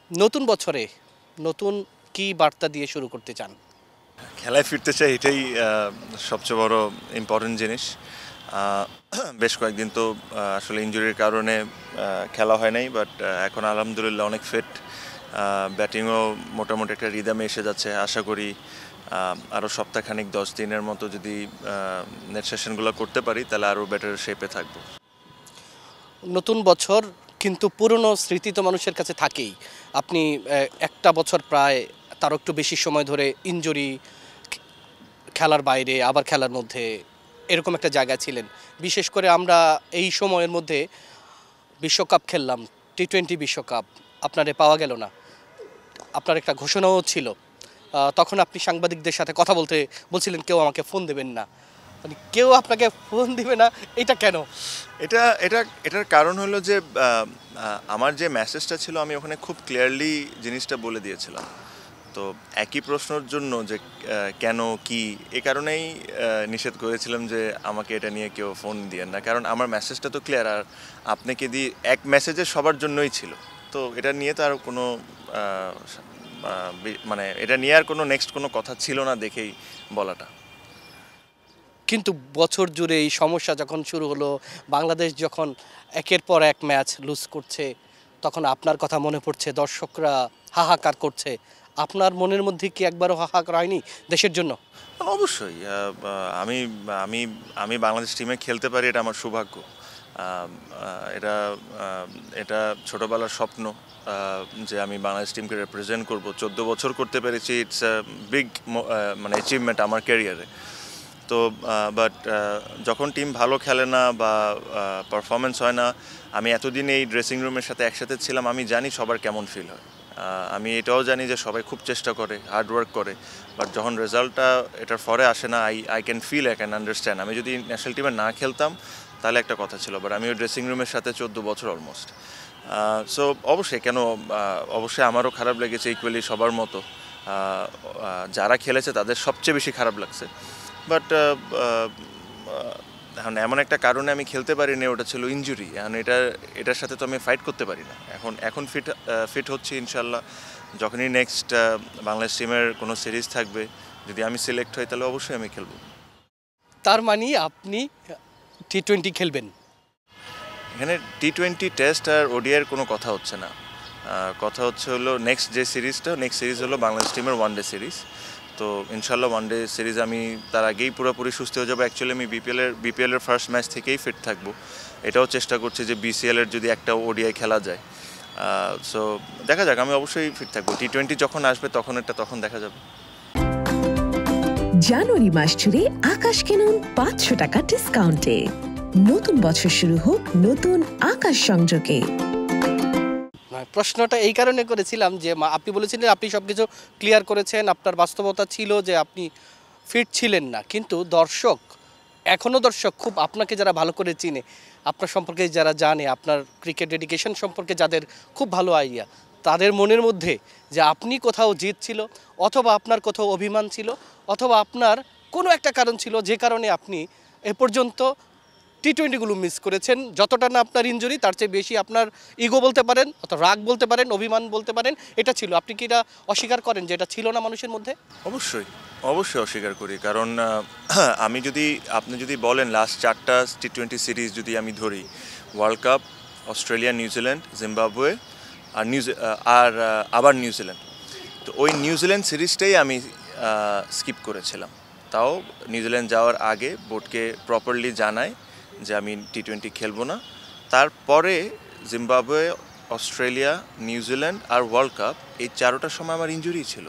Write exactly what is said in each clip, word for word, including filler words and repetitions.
নতুন বছরে নতুন কি বার্তা দিয়ে শুরু করতে চান? খেলায় ফিরতে চাই, এটাই আহ, সবচেয়ে বড় ইম্পর্টেন্ট জিনিস। আহ, বেশ কয়েকদিন তো আহ, আসলে ইনজুরির কারণে আহ, খেলা হয় নাই, বাট এখন আলহামদুলিল্লাহ অনেক ফিট। ব্যাটিংও মোটামুটি একটা রিদমে এসে যাচ্ছে। আশা করি আহ, আরও সপ্তাহখানিক দশ দিনের মতো যদি নেট সেশনগুলো করতে পারি তাহলে আরও বেটার শেপে থাকবো। নতুন বছর কিন্তু পুরনো স্মৃতি তো মানুষের কাছে থাকেই। আপনি আহ, একটা বছর প্রায় তার একটু বেশি সময় ধরে ইনজুরি, খেলার বাইরে আবার খেলার মধ্যে এরকম একটা জায়গায় ছিলেন। বিশেষ করে আমরা এই সময়ের মধ্যে বিশ্বকাপ খেললাম, টি টোয়েন্টি বিশ্বকাপ, আপনারে পাওয়া গেল না। আপনার একটা ঘোষণাও ছিল। আহ, তখন আপনি সাংবাদিকদের সাথে কথা বলতে বলছিলেন কেউ আমাকে ফোন দেবেন না, মানে কেউ আপনাকে ফোন দিবে না, এটা কেন? এটা এটা এটার কারণ হলো যে আহ, আহ, আমার যে মেসেজটা ছিল আমি ওখানে খুব ক্লিয়ারলি জিনিসটা বলে দিয়েছিলাম। তো একই প্রশ্নের জন্য যে আহ, কেন কি, এ কারণেই আহ, নিষেধ করেছিলাম যে আমাকে এটা নিয়ে কেউ ফোন দিয়েন না, কারণ আমার মেসেজটা তো ক্লিয়ার। আর আপনাকে দিয়ে এক মেসেজে সবার জন্যই ছিল। তো এটা নিয়ে তো আর কোনো আহ, আহ, বি- মানে এটা নিয়ে আর কোনো নেক্সট কোনো কথা ছিল না দেখেই বলাটা। কিন্তু বছর জুড়ে এই সমস্যা যখন শুরু হলো, বাংলাদেশ যখন একের পর এক ম্যাচ লুজ করছে, তখন আপনার কথা মনে পড়ছে, দর্শকরা হাহাকার করছে। আপনার মনের মধ্যে কি একবারও হাহাকার হয়নি দেশের জন্য? অবশ্যই আহ, আহ, আমি আমি আমি বাংলাদেশ টিমে খেলতে পারি, এটা আমার সৌভাগ্য। আহ, আহ, এটা আহ, এটা ছোটবেলার স্বপ্ন, আহ, যে আমি বাংলাদেশ টিমকে রিপ্রেজেন্ট করব। চোদ্দো বছর করতে পেরেছি, ইটস আ বিগ মানে অ্যাচিভমেন্ট আমার ক্যারিয়ারে। তো বাট যখন টিম ভালো খেলে না বা পারফরমেন্স হয় না, আমি এতদিন এই ড্রেসিং রুমের সাথে একসাথে ছিলাম, আমি জানি সবার কেমন ফিল হয়। আহ, আমি এটাও জানি যে সবাই খুব চেষ্টা করে, হার্ড ওয়ার্ক করে, বাট যখন রেজাল্টটা এটার ফরে আসে না, I I can feel, I can understand. আমি যদি ন্যাশনাল টিমে না খেলতাম তাহলে একটা কথা ছিল, বাট আমি ওই ড্রেসিং রুমের সাথে চোদ্দো বছর অলমোস্ট। সো অবশ্যই কেন, আহ, অবশ্যই আমারও খারাপ লেগেছে, ইকুয়ালি সবার মতো। আহ, আহ, যারা খেলেছে তাদের সবচেয়ে বেশি খারাপ লাগছে। বাট এখন এমন একটা কারণে আমি খেলতে পারিনি, ওটা ছিল ইনজুরি। এখন এটা এটার সাথে তো আমি ফাইট করতে পারি না। এখন এখন ফিট ফিট হচ্ছি ইনশাল্লাহ। যখনই নেক্সট বাংলাদেশ টিমের কোনো সিরিজ থাকবে, যদি আমি সিলেক্ট হই তাহলে অবশ্যই আমি খেলবো। তার মানে আপনি টি টোয়েন্টি খেলবেন? এখানে টি টোয়েন্টি টেস্ট আর ওডিআইয়ের কোনো কথা হচ্ছে না। আহ, কথা হচ্ছে হলো নেক্সট যে সিরিজটা, নেক্সট সিরিজ হলো বাংলাদেশ টিমের ওয়ান ডে সিরিজ। তো ইনশাল্লাহ ওয়ান ডে সিরিজ আমি তার আগেই পুরোপুরি সুস্থ হয়ে যাবো। অ্যাকচুয়ালি আমি বিপিএলের বিপিএলের ফার্স্ট ম্যাচ থেকেই ফিট থাকবো। এটাও চেষ্টা করছি যে বিসিএলের যদি একটা ওডিআই খেলা যায়। সো দেখা যাক, আমি অবশ্যই ফিট থাকবো। টি টোয়েন্টি যখন আসবে তখন এটা তখন দেখা যাবে। জানুয়ারি মাস জুড়ে আকাশ কিনুন পাঁচশো টাকা ডিসকাউন্টে। নতুন বছর শুরু হোক নতুন আকাশ সংযোগে। হ্যাঁ, প্রশ্নটা এই কারণে করেছিলাম যে মা- আপনি বলেছিলেন আপনি সব কিছু ক্লিয়ার করেছেন, আপনার বাস্তবতা ছিল যে আপনি ফিট ছিলেন না, কিন্তু দর্শক, এখনও দর্শক খুব আপনাকে যারা ভালো করে চিনে, আপনার সম্পর্কে যারা জানে, আপনার ক্রিকেট ডেডিকেশন সম্পর্কে যাদের খুব ভালো আইডিয়া, তাদের মনের মধ্যে যে আপনি কোথাও জিত ছিল, অথবা আপনার কোথাও অভিমান ছিল, অথবা আপনার কোনো একটা কারণ ছিল যে কারণে আপনি এ পর্যন্ত টি টোয়েন্টিগুলো মিস করেছেন। যতটা না আপনার ইনজুরি, তার চেয়ে বেশি আপনার ইগো বলতে পারেন, অথবা রাগ বলতে পারেন, অভিমান বলতে পারেন, এটা ছিল। আপনি কি এটা অস্বীকার করেন যে এটা ছিল না মানুষের মধ্যে? অবশ্যই, অবশ্যই অস্বীকার করি, কারণ আহ, আমি যদি আপনি যদি বলেন লাস্ট চারটা টি টোয়েন্টি সিরিজ যদি আমি ধরি, world cup, Australia, New Zealand, Zimbabwe আর নিউজি আর আহ, আবার নিউজিল্যান্ড, তো ওই নিউজিল্যান্ড সিরিজটাই আমি স্কিপ করেছিলাম। তাও নিউজিল্যান্ড যাওয়ার আগে বোর্ডকে প্রপারলি জানাই যে আমি টি টোয়েন্টি খেলবো না। তারপরে জিম্বাবুয়ে, অস্ট্রেলিয়া, নিউজিল্যান্ড আর ওয়ার্ল্ড কাপ, এই চারোটার সময় আমার ইনজুরি ছিল।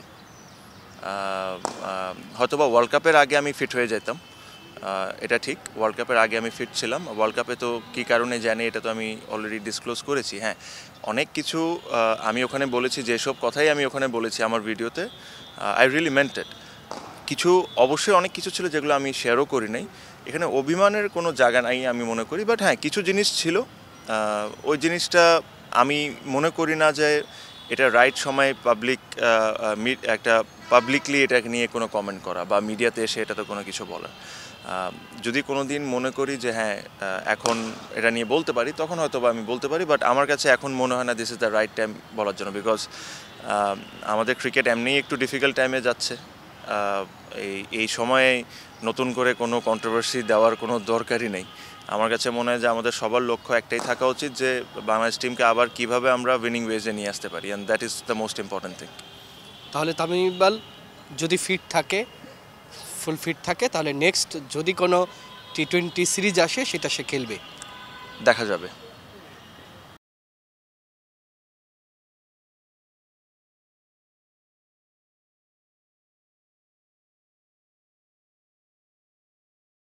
হয়তোবা ওয়ার্ল্ড কাপের আগে আমি ফিট হয়ে যেতাম, এটা ঠিক। ওয়ার্ল্ড কাপের আগে আমি ফিট ছিলাম। ওয়ার্ল্ড কাপে তো কী কারণে জানি এটা তো আমি অলরেডি ডিসক্লোজ করেছি। হ্যাঁ, অনেক কিছু আমি ওখানে বলেছি, যেসব কথাই আমি ওখানে বলেছি আমার ভিডিওতে, আই রিয়েলি মেন্ট ইট। কিছু অবশ্যই অনেক কিছু ছিল যেগুলো আমি শেয়ারও করি নাই। এখানে অভিমানের কোনো জায়গা নাই আমি মনে করি, বাট হ্যাঁ কিছু জিনিস ছিল, ওই জিনিসটা আমি মনে করি না যে এটা রাইট সময় পাবলিক একটা পাবলিকলি এটাকে নিয়ে কোনো কমেন্ট করা বা মিডিয়াতে এসে এটা তো কোনো কিছু বলার। আহ, যদি কোনো দিন মনে করি যে হ্যাঁ আহ, এখন এটা নিয়ে বলতে পারি, তখন হয়তো বা আমি বলতে পারি, বাট আমার কাছে এখন মনে হয় না this is the right time বলার জন্য, বিকজ আমাদের ক্রিকেট এমনিই একটু ডিফিকাল্ট টাইমে যাচ্ছে। আহ, এই এই সময়ে নতুন করে কোনো কন্ট্রোভার্সি দেওয়ার কোনো দরকারই নেই। আমার কাছে মনে হয় যে আমাদের সবার লক্ষ্য একটাই থাকা উচিত, যে বাংলাদেশ টিমকে আবার কিভাবে আমরা উইনিং ওয়েজে নিয়ে আসতে পারি, and that is the most important thing. তাহলে তামিম ইকবাল যদি ফিট থাকে, ফুল ফিট থাকে, তাহলে নেক্সট যদি কোনো টি টোয়েন্টি সিরিজ আসে সেটা সে খেলবে। দেখা যাবে।